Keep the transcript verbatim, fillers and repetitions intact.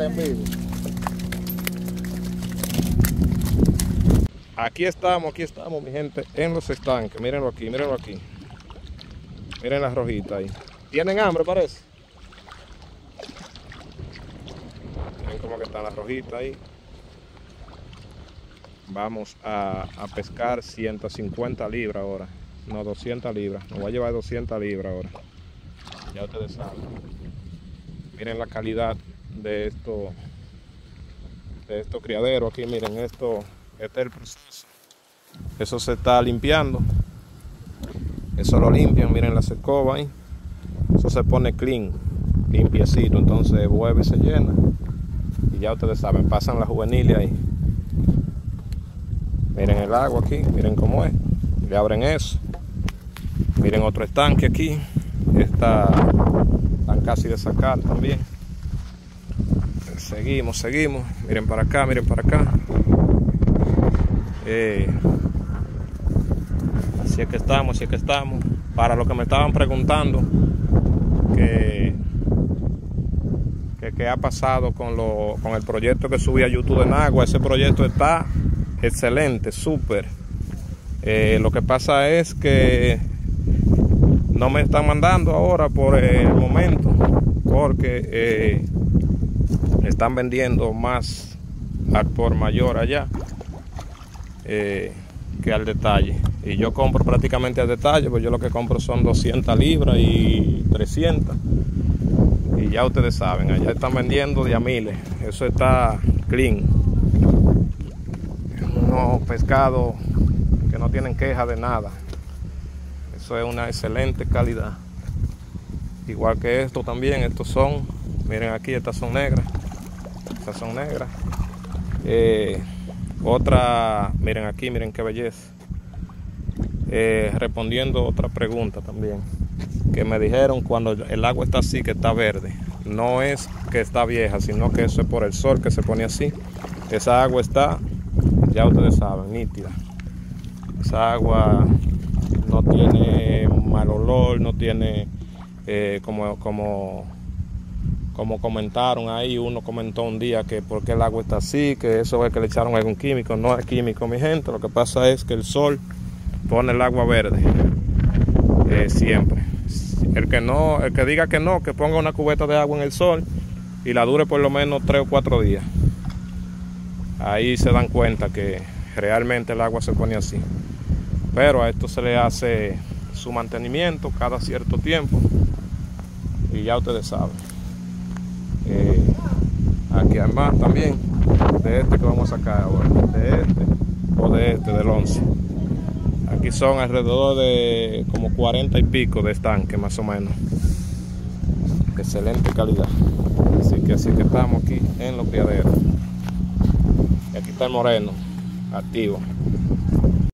en vivo. Aquí estamos, aquí estamos, mi gente, en los estanques. Mírenlo aquí, mírenlo aquí. Miren las rojitas ahí. ¿Tienen hambre, parece? Miren cómo que están las rojitas ahí. Vamos a, a pescar ciento cincuenta libras ahora. No, doscientas libras. Nos voy a llevar doscientas libras ahora. Ya ustedes saben. Miren la calidad de esto, de estos criaderos aquí. Miren esto, este es el proceso. Eso se está limpiando. Eso lo limpian, miren la escoba ahí. Eso se pone clean, limpiecito. Entonces vuelve y se llena. Y ya ustedes saben, pasan las juveniles ahí. Miren el agua aquí, miren cómo es. Le abren eso. Miren otro estanque aquí. Está, están casi de sacar también. Seguimos, seguimos. Miren para acá, miren para acá. Eh, así es que estamos, así es que estamos. Para los que me estaban preguntando que que qué ha pasado con, lo, con el proyecto que subí a YouTube en agua, ese proyecto está excelente, súper. Eh, lo que pasa es que no me están mandando ahora por el momento, porque eh, están vendiendo más al por mayor allá eh, que al detalle. Y yo compro prácticamente al detalle, pues yo lo que compro son doscientas libras y trescientas. Y ya ustedes saben, allá están vendiendo de a miles. Eso está clean. Unos pescados que no tienen queja de nada. Eso es una excelente calidad. Igual que esto también, estos son, miren aquí, estas son negras. Estas son negras. Eh, otra, miren aquí, miren qué belleza. Eh, respondiendo otra pregunta también, que me dijeron cuando el agua está así, que está verde. No es que está vieja, sino que eso es por el sol que se pone así. Esa agua está, ya ustedes saben, nítida. Esa agua no tiene mal olor, no tiene eh, como, como, como comentaron ahí. Uno comentó un día que por qué el agua está así, que eso es que le echaron algún químico. No es químico, mi gente. Lo que pasa es que el sol pone el agua verde eh, siempre. El que no, el que diga que no, que ponga una cubeta de agua en el sol y la dure por lo menos tres o cuatro días. Ahí se dan cuenta que realmente el agua se pone así. Pero a esto se le hace su mantenimiento cada cierto tiempo. Y ya ustedes saben. Eh, aquí hay más también. De este que vamos a sacar ahora. De este o de este, del once. Aquí son alrededor de como cuarenta y pico de estanque más o menos. Excelente calidad. Así que así que estamos aquí en los criaderos. Y aquí está el moreno, activo.